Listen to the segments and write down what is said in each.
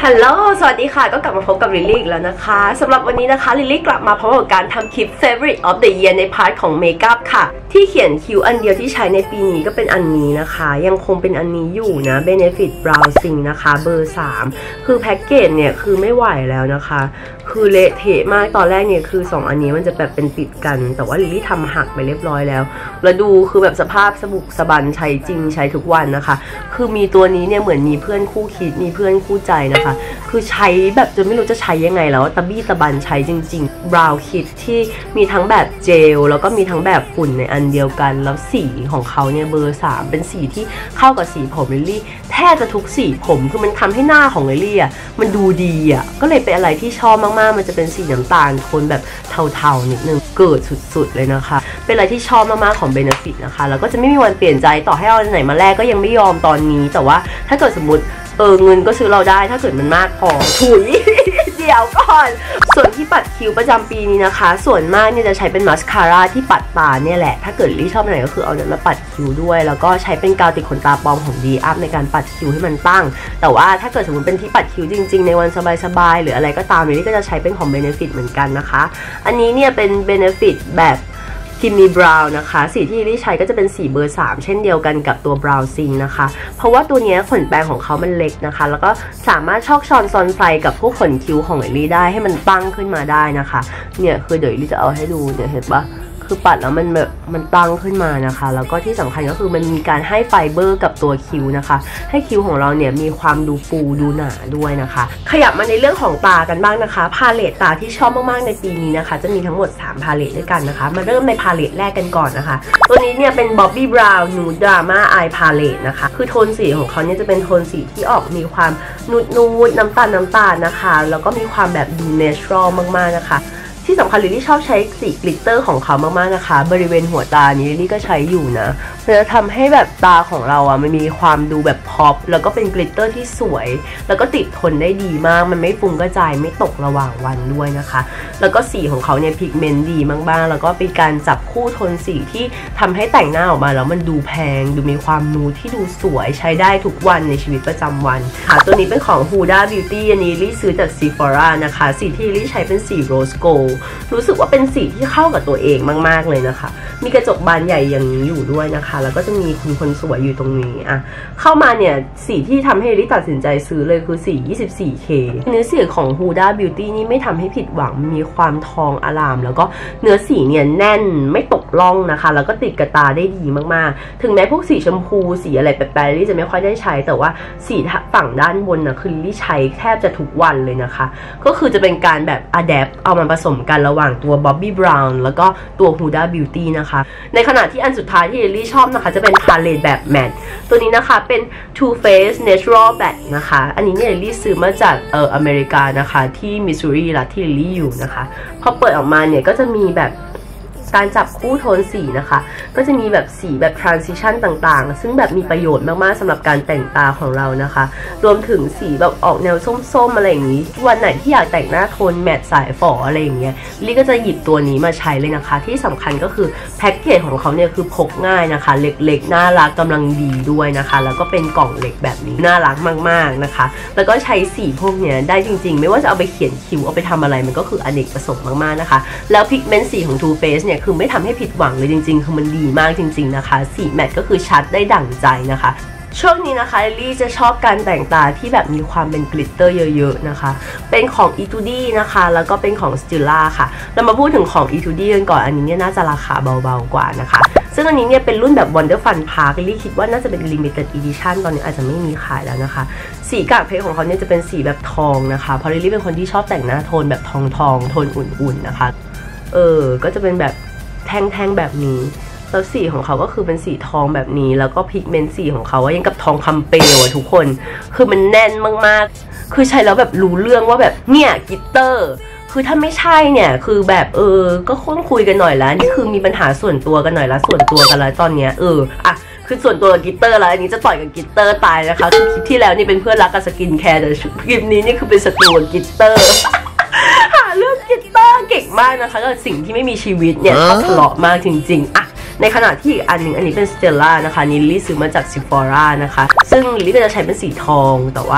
ฮัลโหลสวัสดีค่ะก็กลับมาพบกับลิลลี่อีกแล้วนะคะสำหรับวันนี้นะคะลิลลี่กลับมาพร้อมกับการทำคลิป Favorite of the Year ในพาร์ทของเมคอัพค่ะที่เขียนคิ้วอันเดียวที่ใช้ในปีนี้ก็เป็นอันนี้นะคะยังคงเป็นอันนี้อยู่นะ Benefit Brow Zinc นะคะเบอร์3คือแพ็กเกจเนี่ยคือไม่ไหวแล้วนะคะคือเละเทะมากตอนแรกเนี่ยคือ2อันนี้มันจะแบบเป็นติดกันแต่ว่าลิลลี่ทำหักไปเรียบร้อยแล้วดูคือแบบสภาพสบุกสบันใช้จริงใช้ทุกวันนะคะคือมีตัวนี้เนี่ยเหมือนมีเพื่อนคู่คิดมีเพื่อนคู่ใจนะคะคือใช้แบบจนไม่รู้จะใช้ยังไงแล้วตะบี้ตะบันใช้จริงๆ Brow Kit ที่มีทั้งแบบเจลแล้วก็มีทั้งแบบฝุ่นในอันเดียวกันแล้วสีของเขาเนี่ยเบอร์3เป็นสีที่เข้ากับสีผมลิลลี่แทบจะทุกสีผมคือมันทำให้หน้าของลิลลี่อ่ะมันดูดีอ่ะก็เลยเป็นอะไรที่ชอบมากๆมันจะเป็นสีน้ำตาลโทนแบบเทาๆนิดนึงเกิดสุดๆเลยนะคะเป็นอะไรที่ชอบมากๆของ Benefit นะคะแล้วก็จะไม่มีวันเปลี่ยนใจต่อให้เอาไหนมาแลกก็ยังไม่ยอมตอนนี้แต่ว่าถ้าเกิดสมมติเงินก็ซื้อเราได้ถ้าเกิดมันมากพอถุย เดี๋ยวก่อนส่วนที่ปัดคิ้วประจำปีนี้นะคะส่วนมากเนี่ยจะใช้เป็นมาสคาร่าที่ปัดตาเนี่ยแหละถ้าเกิดลี่ชอบไหนก็คือเอาเนี่ยมาปัดคิ้วด้วยแล้วก็ใช้เป็นกาวติดขนตาปลอมของ D Up ในการปัดคิ้วให้มันตั้งแต่ว่าถ้าเกิดสมมติเป็นที่ปัดคิ้วจริงๆในวันสบายๆหรืออะไรก็ตามลี่ก็จะใช้เป็นของ Benefit เหมือนกันนะคะอันนี้เนี่ยเป็น Benefit แบบกิมมี่บราวน์นะคะสีที่ลี่ใช้ก็จะเป็นสีเบอร์3เช่นเดียวกันกับตัวบราวน์ซิงนะคะเพราะว่าตัวนี้ขนแปรงของเขามันเล็กนะคะแล้วก็สามารถชอกชอนซอนไฟกับพวกขนคิ้วของลี่ได้ให้มันตั้งขึ้นมาได้นะคะเนี่ยคือเดี๋ยวลี่จะเอาให้ดูเนี่ยเห็นปะคือปัดแล้วมันแบบมันตั้งขึ้นมานะคะแล้วก็ที่สำคัญก็คือมันมีการให้ไฟเบอร์กับตัวคิ้วนะคะให้คิ้วของเราเนี่ยมีความดูฟูดูหนาด้วยนะคะขยับมาในเรื่องของตากันบ้างนะคะพาเลตตาที่ชอบมากๆในปีนี้นะคะจะมีทั้งหมด3พาเลตด้วยกันนะคะมาเริ่มในพาเลตแรกกันก่อนนะคะตัวนี้เนี่ยเป็น Bobbi Brown Nude Drama Eye Palette นะคะคือโทนสีของเขาเนี่ยจะเป็นโทนสีที่ออกมีความนูดน้ำตาลนะคะแล้วก็มีความแบบดู natural มากๆนะคะที่สำคัญลิลลี่ชอบใช้สีกลิตเตอร์ของเขามากๆนะคะบริเวณหัวตานี้ลิลลี่ก็ใช้อยู่นะมันจะทำให้แบบตาของเราอ่ะมันมีความดูแบบพ็อปแล้วก็เป็นกลิตเตอร์ที่สวยแล้วก็ติดทนได้ดีมากมันไม่ฟุ้งกระจายไม่ตกระหว่างวันด้วยนะคะแล้วก็สีของเขาเนี่ยพิกเมนต์ดีมากๆแล้วก็เป็นการจับคู่โทนสีที่ทำให้แต่งหน้าออกมาแล้วมันดูแพงดูมีความนูดที่ดูสวยใช้ได้ทุกวันในชีวิตประจำวันค่ะตัวนี้เป็นของ Huda Beauty อันนี้ลิลลี่ซื้อจาก Sephora นะคะสีที่ลิลลี่ใช้เป็นสี Rose Goldรู้สึกว่าเป็นสีที่เข้ากับตัวเองมากๆเลยนะคะมีกระจกบานใหญ่อย่างนี้อยู่ด้วยนะคะแล้วก็จะมีคุณคนสวยอยู่ตรงนี้อ่ะเข้ามาเนี่ยสีที่ทำให้ลิตัดสินใจซื้อเลยคือสี 24K เนื้อสีของ Huda Beauty นี่ไม่ทำให้ผิดหวังมีความทองอลามแล้วก็เนื้อสีเนี่ยแน่นไม่ตกล่องนะคะแล้วก็ติดกระตาได้ดีมากๆถึงแม้พวกสีชมพูสีอะไรแปลกๆลิจะไม่ค่อยได้ใช้แต่ว่าสีฝั่งด้านบนนะคือลิใช้แทบจะทุกวันเลยนะคะก็คือจะเป็นการแบบ adapt เอามาผสมกันระหว่างตัว Bobbi Brown แล้วก็ตัว Huda Beauty นะคะในขณะที่อันสุดท้ายที่ลิลลี่ชอบนะคะจะเป็นพาเลตแบบแมตต์ตัวนี้นะคะเป็น Too Faced Natural Matte นะคะอันนี้เนี่ยลิลลี่ซื้อมาจากอเมริกานะคะที่มิสซูรีรัฐที่ลิลลี่อยู่นะคะพอเปิดออกมาเนี่ยก็จะมีแบบการจับคู่โทนสีนะคะก็จะมีแบบสีแบบ transition ต่างๆซึ่งแบบมีประโยชน์มากๆสำหรับการแต่งตาของเรานะคะรวมถึงสีแบบออกแนวส้มๆอะไรอย่างนี้วันไหนที่อยากแต่งหน้าโทนแมตต์สายฝออะไรอย่างเงี้ยลี่ก็จะหยิบตัวนี้มาใช้เลยนะคะที่สำคัญก็คือแพ็กเกจของเขาเนี่ยคือพกง่ายนะคะเล็กๆน่ารักกำลังดีด้วยนะคะแล้วก็เป็นกล่องเล็กแบบนี้น่ารักมากๆนะคะแล้วก็ใช้สีพวกเนี้ยได้จริงๆไม่ว่าจะเอาไปเขียนคิ้วเอาไปทำอะไรมันก็คืออเนกประสงค์มากๆนะคะแล้วพิกเมนต์สีของ Too Faced เนี่ยคือไม่ทำให้ผิดหวังเลยจริงๆคือมันดีมากจริงๆนะคะสีแมตต์ก็คือชัดได้ดั่งใจนะคะช่วงนี้นะคะลี่จะชอบการแต่งตาที่แบบมีความเป็นกลิตเตอร์เยอะๆนะคะเป็นของ Etude นะคะแล้วก็เป็นของ Stila ค่ะเรามาพูดถึงของ Etude กันก่อนอันนี้เนี่ยน่าจะราคาเบาๆกว่านะคะซึ่งอันนี้เนี่ยเป็นรุ่นแบบ Wonder Fun Park ลี่คิดว่าน่าจะเป็น Limited Edition ตอนนี้อาจจะไม่มีขายแล้วนะคะสีกากเพชรของเขาเนี่ยจะเป็นสีแบบทองนะคะเพราะลี่เป็นคนที่ชอบแต่งหน้าโทนแบบทองโทนอุ่นๆนะคะก็จะเป็นแบบแท่งๆแบบนี้แล้วสีของเขาก็คือเป็นสีทองแบบนี้แล้วก็พิกเมนต์สีของเขาว่ายังกับทองคำเปลวทุกคนคือมันแน่นมากๆคือใช้แล้วแบบรู้เรื่องว่าแบบเนี่ยกลิตเตอร์คือถ้าไม่ใช่เนี่ยคือแบบก็ค่อยคุยกันหน่อยแล้วนี่คือมีปัญหาส่วนตัวกันหน่อยละส่วนตัวกันแล้วตอนเนี้ยคือส่วนตัวกับกลิตเตอร์แล้วอันนี้จะต่อยกับกลิตเตอร์ตายนะคะคือคลิปที่แล้วนี่เป็นเพื่อนรักกับสกินแคร์แต่คลิปนี้นี่คือเป็นศัตรูกับกลิตเตอร์หาเรื่องกลิตเตอร์เก่งมากนะคะกับสิ่งที่ไม่มีชีวิตเนี่ยชอบทะเลาะมากจริงๆในขณะที่อีกอันนึงอันนี้เป็น Stella นะคะนี่ลิลลี่ซื้อมาจาก Sephora นะคะซึ่งลิลลี่ก็จะใช้เป็นสีทองแต่ว่า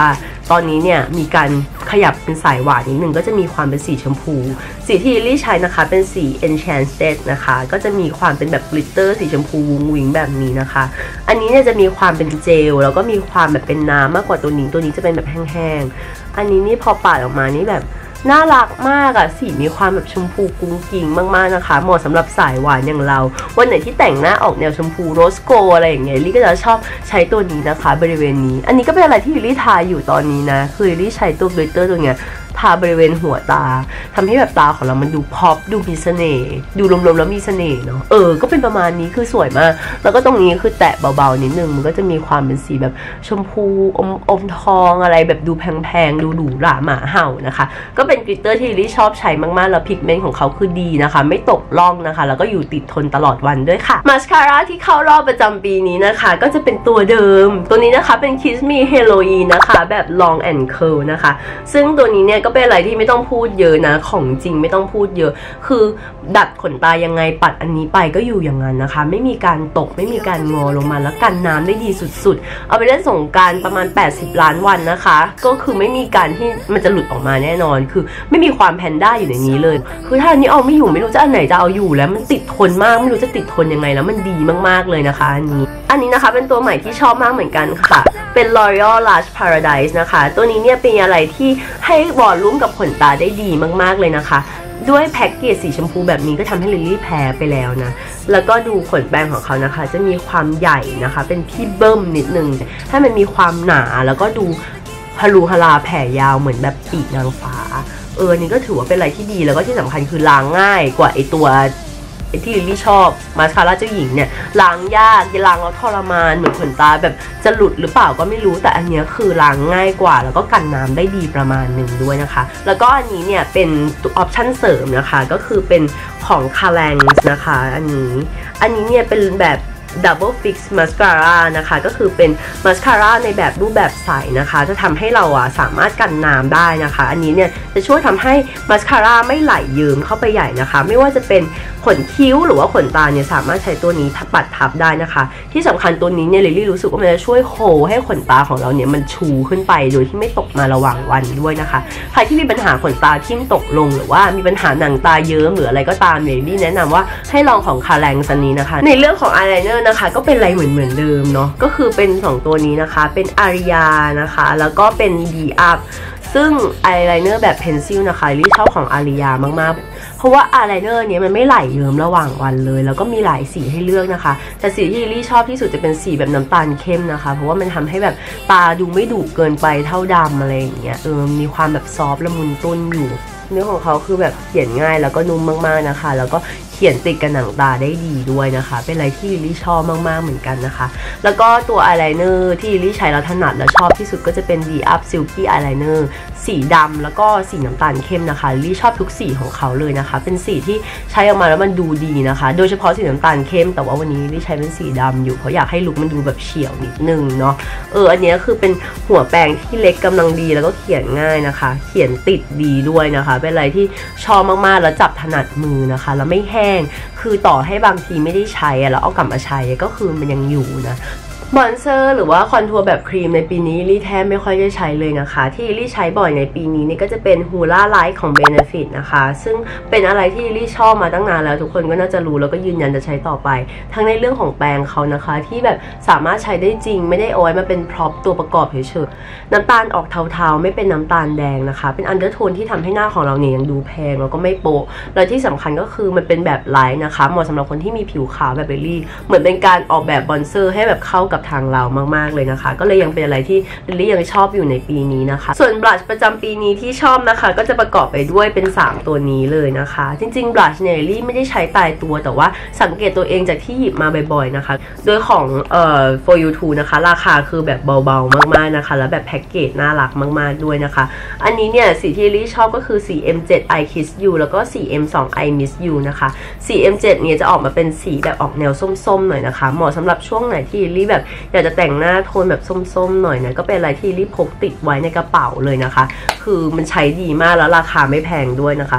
ตอนนี้เนี่ยมีการขยับเป็นสายหวานนิดนึงก็จะมีความเป็นสีชมพูสีที่ลิลลี่ใช้นะคะเป็นสี Enchanted นะคะก็จะมีความเป็นแบบกลิตเตอร์สีชมพูวุ้งวิ้งแบบนี้นะคะอันนี้เนี่ยจะมีความเป็นเจลแล้วก็มีความแบบเป็นน้ำมากกว่าตัวนี้จะเป็นแบบแห้งๆอันนี้นี่พอปาดออกมานี่แบบน่ารักมากอะสีมีความแบบชมพูกุ้งกิ่งมากๆนะคะเหมาะสำหรับสายหวานอย่างเราวันไหนที่แต่งหน้าออกแนวชมพูโรสโกอะไรอย่างเงี้ยลิลลี่ก็จะชอบใช้ตัวนี้นะคะบริเวณนี้อันนี้ก็เป็นอะไรที่ลิลลี่ทาอยู่ตอนนี้นะคือลิลลี่ใช้ตัวกลิตเตอร์ตัวเนี้ยทาบริเวณหัวตาทำให้แบบตาของเรามันดูพอปดูมีเสน่ห์ดูรวมๆแล้วมีเสน่ห์เนาะก็เป็นประมาณนี้คือสวยมากแล้วก็ตรงนี้คือแตะเบาๆนิดนึงมันก็จะมีความเป็นสีแบบชมพูอมทองอะไรแบบดูแพงๆดูหรูหราหมาเห่านะคะก็เป็นกลิตเตอร์ที่ลิลลี่ชอบใช้มากๆแล้วพิกเมนต์ของเขาคือดีนะคะไม่ตกล่องนะคะแล้วก็อยู่ติดทนตลอดวันด้วยค่ะมาสคาร่าที่เข้ารอบประจำปีนี้นะคะก็จะเป็นตัวเดิมตัวนี้นะคะเป็น Kiss Me Halloween นะคะแบบ Long and Curl นะคะซึ่งตัวนี้เนี่ยก็เป็นอะไรที่ไม่ต้องพูดเยอะนะของจริงไม่ต้องพูดเยอะคือดัดขนตายังไงปัดอันนี้ไปก็อยู่อย่างนั้นนะคะไม่มีการตกไม่มีการงอลงมาแล้วกันน้ำได้ดีสุดๆเอาไปเล่นสงกรานต์ประมาณ80ล้านวันนะคะก็คือไม่มีการที่มันจะหลุดออกมาแน่นอนคือไม่มีความแพนด้าอยู่ในนี้เลยคือถ้าอันนี้เอาไม่อยู่ไม่รู้จะอันไหนจะเอาอยู่แล้วมันติดทนมากไม่รู้จะติดทนยังไงแล้วมันดีมากๆเลยนะคะอันนี้นะคะเป็นตัวใหม่ที่ชอบมากเหมือนกันค่ะเป็น L'Oreal Lash Paradise นะคะตัวนี้เนี่ยเป็นอะไรที่ให้วอลลุ่มกับขนตาได้ดีมากๆเลยนะคะด้วยแพ็กเกจสีชมพูแบบนี้ก็ทำให้ลิลลี่แพ้ไปแล้วนะแล้วก็ดูขนแปรงของเขานะคะจะมีความใหญ่นะคะเป็นพี่เบิ้มนิดนึงให้มันมีความหนาแล้วก็ดูฮารูฮาราแผ่ยาวเหมือนแบบปีกนางฟ้าอันนี้ก็ถือว่าเป็นอะไรที่ดีแล้วก็ที่สำคัญคือล้างง่ายกว่าไอตัวที่ลิลลี่ชอบมาสคาร่าเจ้าหญิงเนี่ยล้างยากล้างแล้วทรมานเหมือนขนตาแบบจะหลุดหรือเปล่าก็ไม่รู้แต่อันนี้คือล้างง่ายกว่าแล้วก็กันน้ำได้ดีประมาณหนึ่งด้วยนะคะแล้วก็อันนี้เนี่ยเป็นออปชั่นเสริมนะคะก็คือเป็นของ Calangs นะคะอันนี้เนี่ยเป็นแบบ Double Fix Mascara นะคะก็คือเป็นมาสคาร่าในแบบรูปแบบใสนะคะจะทำให้เราสามารถกันน้ำได้นะคะอันนี้เนี่ยจะช่วยทำให้มาสคาร่าไม่ไหลเยิ้มเข้าไปใหญ่นะคะไม่ว่าจะเป็นขนคิ้วหรือว่าขนตาเนี่ยสามารถใช้ตัวนี้ปัดทับได้นะคะที่สำคัญตัวนี้เนี่ยลิลลี่รู้สึกว่ามันจะช่วยโฮให้ขนตาของเราเนี่ยมันชูขึ้นไปโดยที่ไม่ตกมาระหว่างวันด้วยนะคะใครที่มีปัญหาขนตาทิ่มตกลงหรือว่ามีปัญหาหนังตาเยิ้มหรืออะไรก็ตามลิลลี่แนะนำว่าให้ลองของ Calangs อันนี้นะคะในเรื่องของอายไลเนอร์นะคะก็เป็นอะไรเหมือนเดิมเนาะก็คือเป็น2ตัวนี้นะคะเป็นอาริยานะคะแล้วก็เป็น ดีอัพซึ่งอายไลเนอร์แบบเพนซิลนะคะลิลลี่ชอบของอาริยามากๆเพราะว่าอายไลเนอร์เนี้ยมันไม่ไหลเยิ้มระหว่างวันเลยแล้วก็มีหลายสีให้เลือกนะคะแต่สีที่ลิลลี่ชอบที่สุดจะเป็นสีแบบน้ำตาลเข้มนะคะเพราะว่ามันทำให้แบบตาดูไม่ดุเกินไปเท่าดำอะไรอย่างเงี้ยมีความแบบซอฟต์ละมุนต้นอยู่เนื้อของเขาคือแบบเขียนง่ายแล้วก็นุ่มมากๆนะคะแล้วก็เขียนติดกับหนังตาได้ดีด้วยนะคะเป็นอะไรที่ลิลลี่ชอบมากๆเหมือนกันนะคะแล้วก็ตัวอายไลเนอร์ที่ลิลลี่ใช้แล้วถนัดและชอบที่สุดก็จะเป็น ดีอัพ Silky Eyeliner สีดำแล้วก็สีน้ำตาลเข้มนะคะลิลลี่ชอบทุกสีของเขาเลยนะคะเป็นสีที่ใช้ออกมาแล้วมันดูดีนะคะโดยเฉพาะสีน้ำตาลเข้มแต่ว่าวันนี้ลิลลี่ใช้เป็นสีดำอยู่เพราะอยากให้ลุคมันดูแบบเฉียวนิดนึงเนาะอันนี้คือเป็นหัวแปรงที่เล็กกำลังดีแล้วก็เขียนง่ายนะคะเขียนติดดีด้วยนะคะเป็นอะไรที่ชอบมากๆแล้วจับถนัดมือนะคะแล้วไม่แห้งคือต่อให้บางทีไม่ได้ใช้แล้วเอากลับมาใช้ก็คือมันยังอยู่นะบอนเซอร์หรือว่าคอนทัวร์แบบครีมในปีนี้ลี่แทบไม่ค่อยได้ใช้เลยนะคะที่ลี่ใช้บ่อยในปีนี้นี่ก็จะเป็นฮูล่าไลท์ของ Benefit นะคะซึ่งเป็นอะไรที่ลี่ชอบมาตั้งนานแล้วทุกคนก็น่าจะรู้แล้วก็ยืนยันจะใช้ต่อไปทั้งในเรื่องของแปรงเขานะคะที่แบบสามารถใช้ได้จริงไม่ได้เอาไว้มาเป็นพร็อพตัวประกอบเฉยๆน้ำตาลออกเทาๆไม่เป็นน้ำตาลแดงนะคะเป็นอันเดอร์โทนที่ทำให้หน้าของเราเนี่ยยังดูแพงแล้วก็ไม่โป๊ะและที่สำคัญก็คือมันเป็นแบบไลท์นะคะเหมาะสำหรับคนที่มีผิวขาวแบบลี่เหมือนเป็นการออกแบบบอนเซอร์ให้แบบเข้ากับทางเรามากๆเลยนะคะก็เลยยังเป็นอะไรที่ลิลลี่ยังชอบอยู่ในปีนี้นะคะส่วนบลัชประจำปีนี้ที่ชอบนะคะก็จะประกอบไปด้วยเป็น3ตัวนี้เลยนะคะจริงๆบลัชเนี่ยลิลลี่ไม่ได้ใช้ตายตัวแต่ว่าสังเกตตัวเองจากที่หยิบมาบ่อยๆนะคะโดยของfor you to นะคะราคาคือแบบเบาๆมากๆนะคะแล้วแบบแพ็กเกจน่ารักมากๆด้วยนะคะอันนี้เนี่ยสีที่ลิลลี่ชอบก็คือสี M7 I Kiss You แล้วก็สี M2 I Miss You นะคะสี M7 เนี่ยจะออกมาเป็นสีแบบออกแนวส้มๆหน่อยนะคะเหมาะสำหรับช่วงไหนที่ลิลลี่แบบอยากจะแต่งหน้าโทนแบบส้มๆหน่อยนะก็เป็นอะไรที่รีบพกติดไว้ในกระเป๋าเลยนะคะคือมันใช้ดีมากแล้วราคาไม่แพงด้วยนะคะโท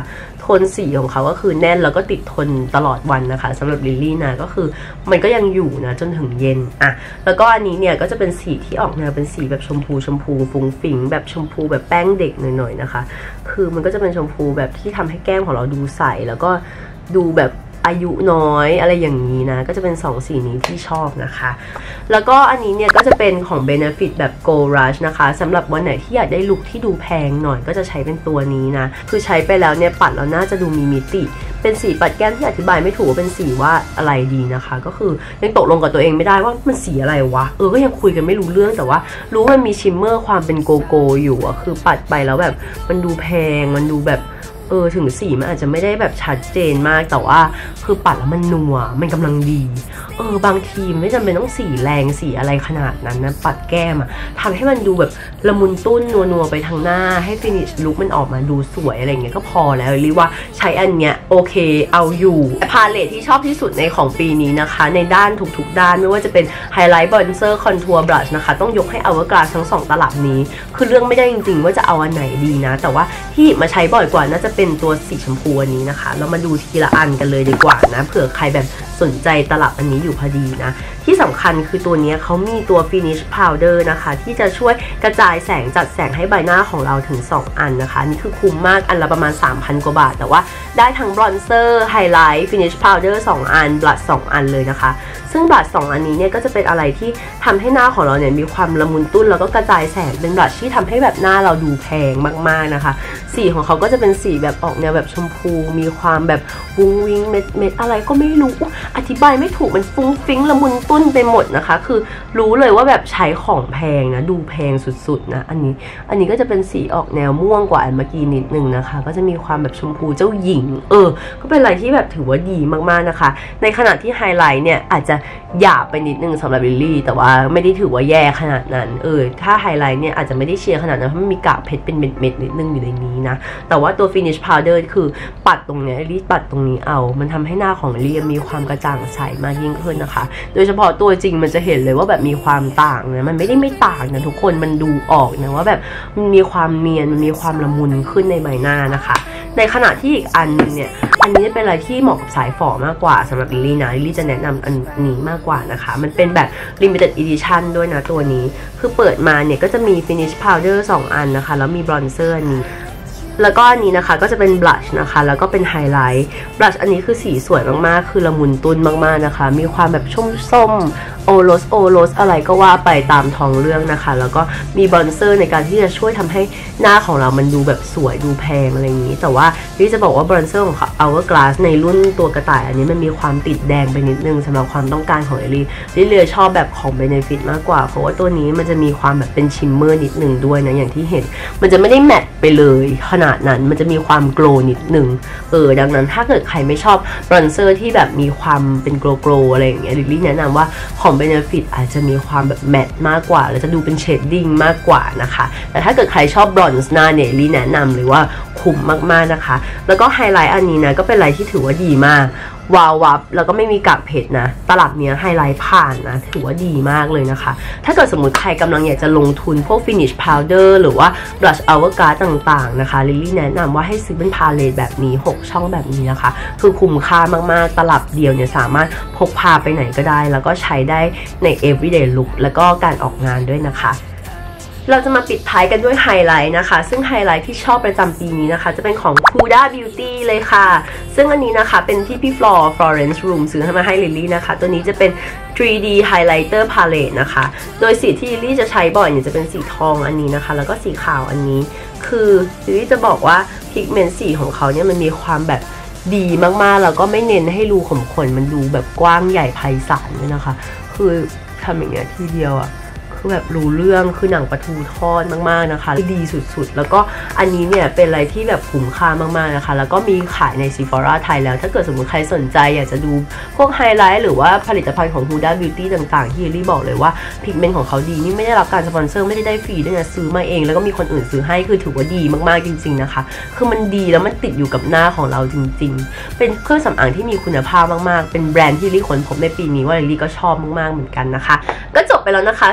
โทนสีของเขาก็คือแน่นแล้วก็ติดทนตลอดวันนะคะสำหรับลิลลี่นะก็คือมันก็ยังอยู่นะจนถึงเย็นอ่ะแล้วก็อันนี้เนี่ยก็จะเป็นสีที่ออกแนวเป็นสีแบบชมพูฟุ้งฟิ้งแบบชมพูแบบแป้งเด็กหน่อยๆนะคะคือมันก็จะเป็นชมพูแบบที่ทำให้แก้มของเราดูใสแล้วก็ดูแบบอายุน้อยอะไรอย่างนี้นะก็จะเป็น2สีนี้ที่ชอบนะคะแล้วก็อันนี้เนี่ยก็จะเป็นของ Benefit แบบ Gold Rush นะคะสำหรับวันไหนที่อยากได้ลุคที่ดูแพงหน่อยก็จะใช้เป็นตัวนี้นะคือใช้ไปแล้วเนี่ยปัดแล้วน่าจะดูมีมิติเป็นสีปัดแก้มที่อธิบายไม่ถูกว่าเป็นสีว่าอะไรดีนะคะก็คือยังตกลงกับตัวเองไม่ได้ว่ามันสีอะไรวะก็ยังคุยกันไม่รู้เรื่องแต่ว่ารู้ว่ามันมีชิมเมอร์ความเป็นโกโก้อยู่อะคือปัดไปแล้วแบบมันดูแพงมันดูแบบถึงสีมันอาจจะไม่ได้แบบชัดเจนมากแต่ว่าคือปัดแล้วมันนัวมันกำลังดีบางทีไม่จำเป็นต้องสีแรงสีอะไรขนาดนั้นนะปัดแก้มอะทำให้มันดูแบบละมุนตุ้นนัวไปทางหน้าให้ฟินิชลุคมันออกมาดูสวยอะไรเงี้ยก็พอแล้วเรียกว่าใช้อันเนี้ยโอเคเอาอยู่พาเลทที่ชอบที่สุดในของปีนี้นะคะในด้านทุกๆด้านไม่ว่าจะเป็นไฮไลท์บอนเซอร์คอนทัวร์บลัชนะคะต้องยกให้Hourglassทั้ง2ตลับนี้คือเรื่องไม่ได้จริงๆว่าจะเอาอันไหนดีนะแต่ว่าที่มาใช้บ่อยกว่าน่าจะเป็นตัวสีชมพูอันนี้นะคะเรามาดูทีละอันกันเลยดีกว่านะเผื่อใครแบบสนใจตลับอันนี้อยู่พอดีนะที่สำคัญคือตัวนี้เขามีตัว Finish Powder นะคะที่จะช่วยกระจายแสงจัดแสงให้ใบหน้าของเราถึง2อันนะคะนี่คือคุ้มมากอันละประมาณ 3,000 กว่าบาทแต่ว่าได้ทั้งบรอนเซอร์ไฮไลท์ Finish Powder 2อันบลัช2อันเลยนะคะซึ่งบลัช2อันนี้เนี่ยก็จะเป็นอะไรที่ทำให้หน้าของเราเนี่ยมีความละมุนตุ้นแล้วก็กระจายแสงเป็นบลัชที่ทำให้แบบหน้าเราดูแพงมากๆนะคะสีของเขาก็จะเป็นสีแบบออกแนวแบบชมพูมีความแบบวุ้งวิ้งเม็ดอะไรก็ไม่รู้อธิบายไม่ถูกมันฟุ้งฟิ้งละมุนตุ้นไปหมดนะคะคือรู้เลยว่าแบบใช้ของแพงนะดูแพงสุดๆนะอันนี้ก็จะเป็นสีออกแนวม่วงกว่าอันเมื่อกี้นิดนึงนะคะก็จะมีความแบบชมพูเจ้าหญิงก็เป็นอะไรที่แบบถือว่าดีมากๆนะคะในขณะที่ไฮไลท์เนี่ยอาจจะหยาบไปนิดนึงสำหรับลิลลี่แต่ว่าไม่ได้ถือว่าแย่ขนาดนั้นถ้าไฮไลท์เนี่ยอาจจะไม่ได้เชียร์ขนาดนั้นเพราะมันมีกากเพชรเป็นเม็ดๆนิดนึงอยู่ในนี้นะแต่ว่าตัว Finish Powder คือปัดตรงเนี้ยลิลลี่ปัดตรงนี้มันทำให้หน้าของลิลลี่มีความกระจ่างใสมากยิ่งขึ้นนะคะโดยเฉพาะตัวจริงมันจะเห็นเลยว่าแบบมีความต่างนะมันไม่ได้ไม่ต่างนะทุกคนมันดูออกนะว่าแบบมันมีความเนียนมันมีความละมุนขึ้นในใบหน้านะคะในขณะที่อีกอันนึงเนี่ยอันนี้เป็นอะไรที่เหมาะกับสายฝ่อมากกว่าสำหรับลิลลี่นะลิลลี่จะแนะนำอันนี้มากกว่านะคะมันเป็นแบบ limited edition ด้วยนะตัวนี้คือเปิดมาเนี่ยก็จะมี finish powder 2อันนะคะแล้วมี bronzer อันนี้แล้วก็อันนี้นะคะก็จะเป็นบลัชนะคะแล้วก็เป็นไฮไลท์บลัชอันนี้คือสีสวยมากๆคือละมุนตุ้นมากๆนะคะมีความแบบส้มโอโรสอะไรก็ว่าไปตามท้องเรื่องนะคะแล้วก็มีบรอนเซอร์ในการที่จะช่วยทำให้หน้าของเรามันดูแบบสวยดูแพงอะไรอย่างนี้แต่ว่าที่จะบอกว่าบรอนเซอร์ของ Hourglass ในรุ่นตัวกระต่ายอันนี้มันมีความติดแดงไปนิดนึงสำหรับความต้องการของลิลลี่ชอบแบบของ Benefit มากกว่าเพราะว่าตัวนี้มันจะมีความแบบเป็นชิมเมอร์นิดนึงด้วยนะอย่างที่เห็นมันจะไม่ได้แมตต์ไปเลยขนาดนั้นมันจะมีความโกลนิดนึงดังนั้นถ้าเกิดใครไม่ชอบบรอนเซอร์ที่แบบมีความเป็นโกลอะไรอย่างเงี้ยลิลลี่แนะนำว่าของBenefit อาจจะมีความแบบแมตต์มากกว่าแล้วจะดูเป็นเชดดิ้งมากกว่านะคะแต่ถ้าเกิดใครชอบบรอนซ์หน้าเนี่ยลิแนะนำเลยว่าคุ้มมากๆนะคะแล้วก็ไฮไลท์อันนี้นะก็เป็นอะไรที่ถือว่าดีมากวาววับแล้วก็ไม่มีกากเพชรนะตลับเนี้ยไฮไลท์ผ่านนะถือว่าดีมากเลยนะคะถ้าเกิดสมมติใครกำลังอยากจะลงทุนพวก finish powder หรือว่า blush Hourglass ต่างๆนะคะลิลลี่แนะนำว่าให้ซื้อเป็นพาเลตแบบนี้6ช่องแบบนี้นะคะคือคุ้มค่ามากๆตลับเดียวเนี่ยสามารถพกพาไปไหนก็ได้แล้วก็ใช้ได้ใน everyday look แล้วก็การออกงานด้วยนะคะเราจะมาปิดท้ายกันด้วยไฮไลท์นะคะซึ่งไฮไลท์ที่ชอบประจำปีนี้นะคะจะเป็นของ Huda Beauty เลยค่ะซึ่งอันนี้นะคะเป็นที่พี่Florence Room ซื้อมาให้ลิลลี่นะคะตัวนี้จะเป็น 3D Highlighter Palette นะคะโดยสีที่ลิลลี่จะใช้บ่อยเนี่ยจะเป็นสีทองอันนี้นะคะแล้วก็สีขาวอันนี้คือลิลลี่จะบอกว่าพิกเมนต์สีของเขาเนี่ยมันมีความแบบดีมากๆแล้วก็ไม่เน้นให้รูขุมขนมันดูแบบกว้างใหญ่ไพศาลด้วยนะคะคือทำอย่างเงี้ยทีเดียวอะแบบรู้เรื่องคือหนังปลาทูทอดมากๆนะคะดีสุดๆแล้วก็อันนี้เนี่ยเป็นอะไรที่แบบคุ้มค่ามากๆนะคะแล้วก็มีขายใน Sephora ไทยแล้วถ้าเกิดสมมติใครสนใจอยากจะดูพวกไฮไลท์หรือว่าผลิตภัณฑ์ของ Huda Beauty ต่างๆที่ลิลลี่บอกเลยว่าพิกเมนต์ของเขาดีนี่ไม่ได้รับการสปอนเซอร์ไม่ได้ฟรีด้วยนะซื้อมาเองแล้วก็มีคนอื่นซื้อให้คือถือว่าดีมากๆจริงๆนะคะคือมันดีแล้วมันติดอยู่กับหน้าของเราจริงๆเป็นเครื่องสำอางที่มีคุณภาพมากๆเป็นแบรนด์ที่ลิลลี่ค้นพบในปีนี้ว่าลิลลี่ก็ชอบมากๆเหมือนกันนะคะก็จบไปแล้วนะคะสำหรับ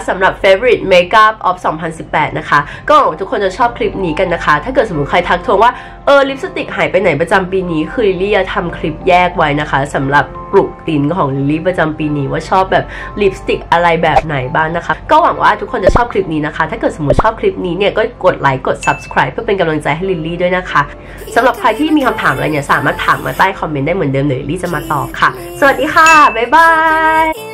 favorite makeup of 2018 นะคะก็หวังว่าทุกคนจะชอบคลิปนี้กันนะคะถ้าเกิดสมมติใครทักทวงว่าลิปสติกหายไปไหนประจำปีนี้คือลิลลี่จะทำคลิปแยกไว้นะคะสำหรับปลุกตินของลิลลี่ประจำปีนี้ว่าชอบแบบลิปสติกอะไรแบบไหนบ้างนะคะก็หวังว่าทุกคนจะชอบคลิปนี้นะคะถ้าเกิดสมมติชอบคลิปนี้เนี่ยก็กดไลค์กด subscribe เพื่อเป็นกำลังใจให้ลิลลี่ด้วยนะคะสำหรับใครที่มีคำถามอะไรเนี่ยสามารถถามมาใต้คอมเมนต์ได้เหมือนเดิมเดี๋ยวลิลลี่จะมาตอบค่ะสวัสดีค่ะบ๊ายบาย